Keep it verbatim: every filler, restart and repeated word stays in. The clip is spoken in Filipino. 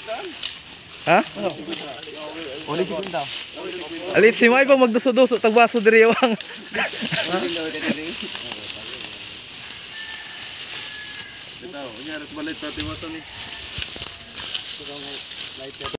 Ha? Uli si Pinta. Alit si May pa magduso-duso tagbaso diri wang. Ito, unya ras balay sa tiwato ni.